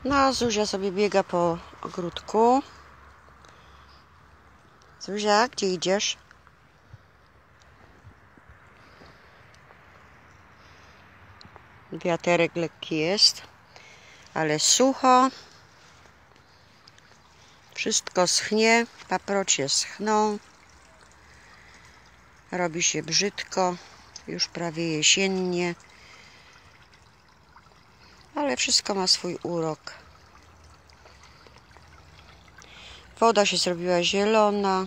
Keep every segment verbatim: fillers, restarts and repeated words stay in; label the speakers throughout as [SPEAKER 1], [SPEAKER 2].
[SPEAKER 1] No, Zuzia sobie biega po ogródku. Zuzia, gdzie idziesz? Wiaterek lekki jest, ale sucho. Wszystko schnie, paprocie schną. Robi się brzydko, już prawie jesiennie. Ale wszystko ma swój urok. Woda się zrobiła zielona.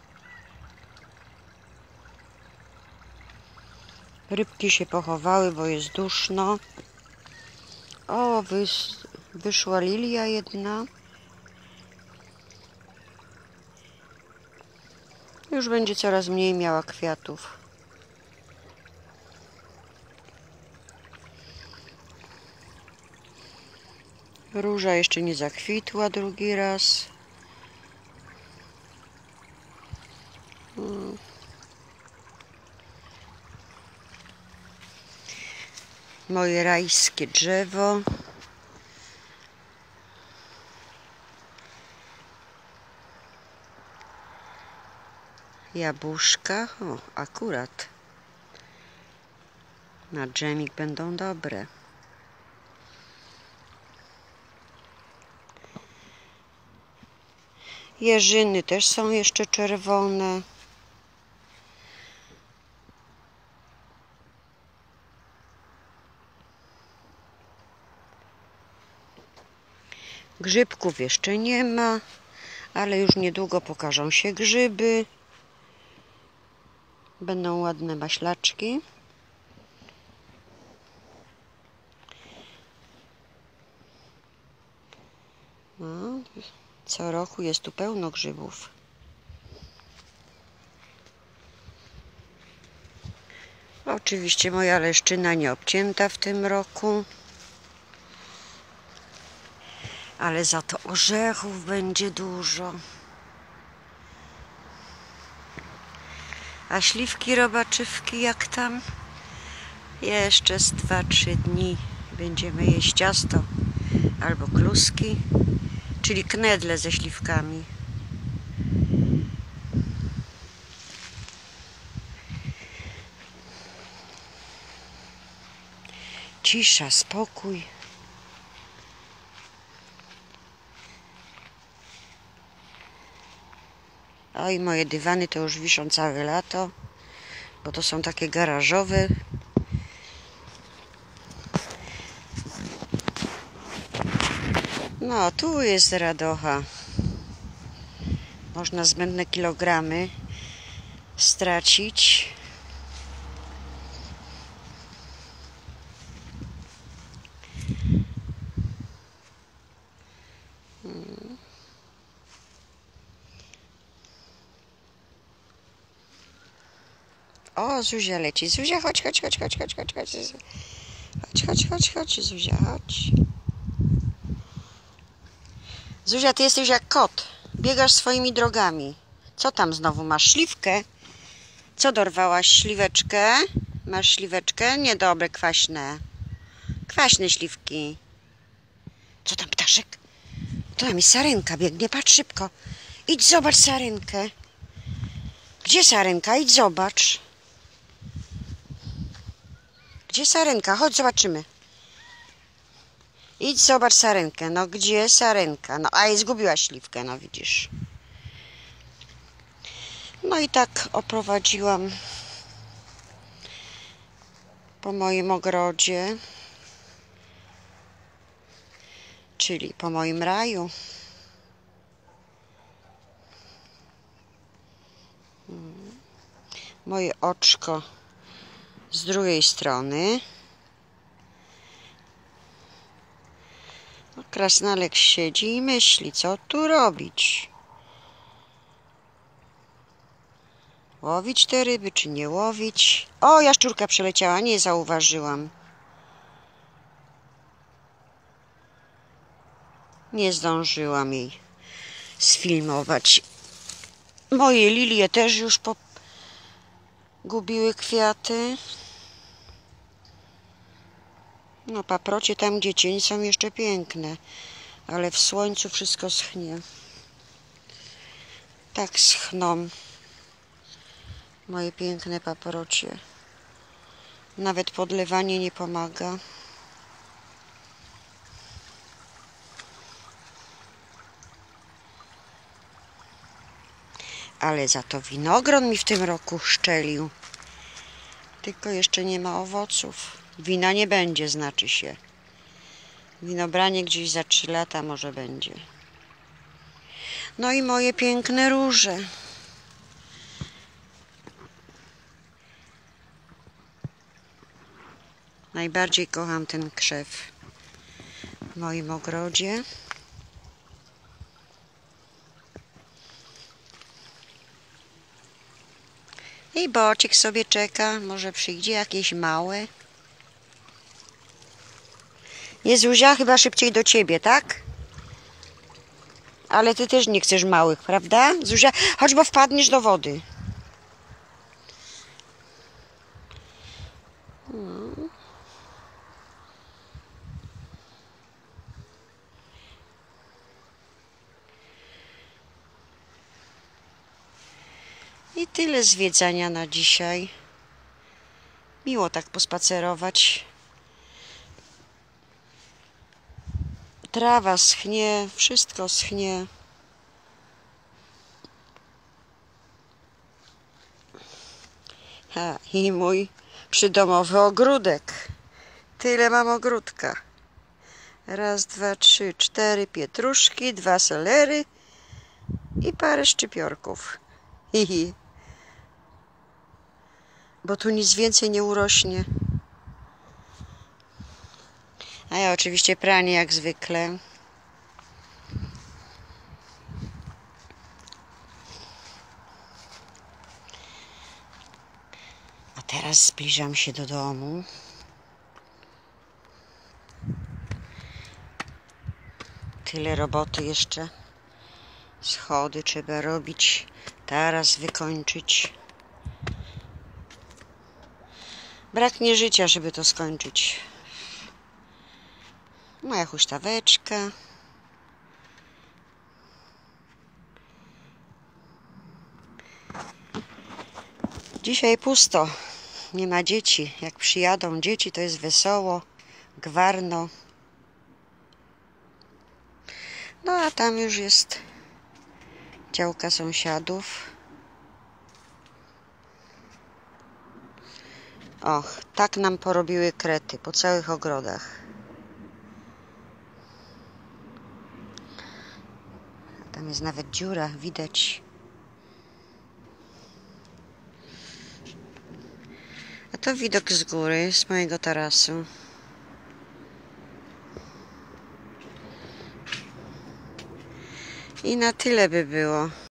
[SPEAKER 1] Rybki się pochowały, bo jest duszno. O, wys wyszła lilia jedna. Już będzie coraz mniej miała kwiatów. Róża jeszcze nie zakwitła drugi raz. Hmm. Moje rajskie drzewo. Jabłuszka. O, akurat. Na dżemik będą dobre. Jeżyny też są jeszcze czerwone. Grzybków jeszcze nie ma, ale już niedługo pokażą się grzyby. Będą ładne maślaczki. No, co roku jest tu pełno grzybów. Oczywiście moja leszczyna nie obcięta w tym roku. Ale za to orzechów będzie dużo. A śliwki, robaczywki jak tam? Jeszcze z dwa trzy dni będziemy jeść ciasto albo kluski, czyli knedle ze śliwkami. Cisza, spokój. Oj, moje dywany to już wiszą całe lato, bo to są takie garażowe. No, tu jest radocha. Można zbędne kilogramy stracić. Hmm. O, Zuzia leci. Zuzia, chodź, chodź, chodź, chodź, chodź, chodź, chodź. Chodź, chodź, chodź, chodź, Zuzia, chodź. Zuzia, ty jesteś jak kot. Biegasz swoimi drogami. Co tam znowu masz? Śliwkę? Co dorwałaś? Śliweczkę? Masz śliweczkę? Niedobre, kwaśne. Kwaśne śliwki. Co tam, ptaszek? To tam jest sarenka, biegnie, patrz szybko. Idź zobacz sarenkę. Gdzie sarenka? Idź zobacz. Gdzie sarenka? Chodź, zobaczymy. Idź zobacz sarenkę. No gdzie sarenka? No a i zgubiła śliwkę, no widzisz. No i tak oprowadziłam po moim ogrodzie, czyli po moim raju. Moje oczko z drugiej strony. Krasnalek siedzi i myśli, co tu robić. Łowić te ryby, czy nie łowić? O, jaszczurka przeleciała, nie zauważyłam. Nie zdążyłam jej sfilmować. Moje lilie też już pogubiły kwiaty. No, paprocie tam, gdzie cień, są jeszcze piękne. ale w słońcu wszystko schnie. Tak schną moje piękne paprocie. Nawet podlewanie nie pomaga. Ale za to winogron mi w tym roku szczelił. Tylko jeszcze nie ma owoców. Wina nie będzie, znaczy się. Winobranie gdzieś za trzy lata może będzie. No i moje piękne róże. Najbardziej kocham ten krzew w moim ogrodzie. I Bociek sobie czeka, może przyjdzie jakieś małe. Nie, Zuzia, chyba szybciej do ciebie, tak? Ale ty też nie chcesz małych, prawda? Zuzia, chodź, bo wpadniesz do wody. Hmm. I tyle zwiedzania na dzisiaj. Miło tak pospacerować. Trawa schnie, wszystko schnie. Ha, i mój przydomowy ogródek. Tyle mam ogródka. Raz, dwa, trzy, cztery pietruszki, dwa selery i parę szczypiorków. Hihi. Bo tu nic więcej nie urośnie. A ja oczywiście pranie jak zwykle. A teraz zbliżam się do domu. Tyle roboty jeszcze. Schody trzeba robić. Taras wykończyć. Braknie życia, żeby to skończyć. Moja huśtaweczka. Dzisiaj pusto. Nie ma dzieci. Jak przyjadą dzieci, to jest wesoło, gwarno. No a tam już jest działka sąsiadów. Och, tak nam porobiły krety po całych ogrodach. Tam jest nawet dziura, widać. A to widok z góry, z mojego tarasu. I na tyle by było.